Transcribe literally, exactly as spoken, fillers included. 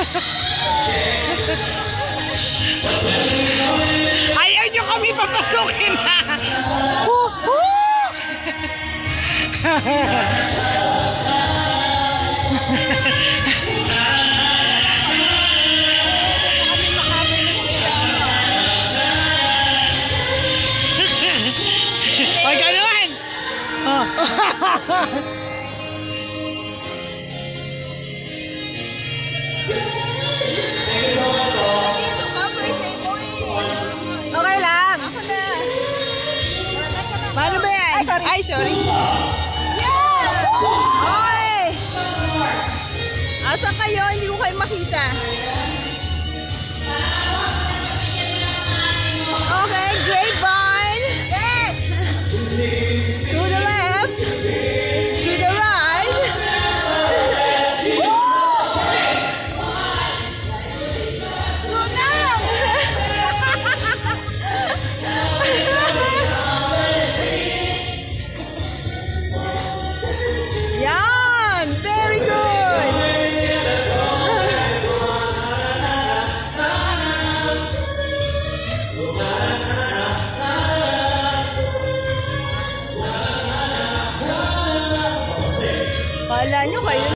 Ayaw nyo kami papasukin na. Ay, gano'n! Oh. Okay lang. Ako na. Paano ba yan? Ay, sorry. Ay, sorry. Yeah! Oy! Asan kayo? Hindi ko kayo makita. Okay, grapevine. Yes! To the left. To the right. Go now! Yan! Very good! Kala nyo kayo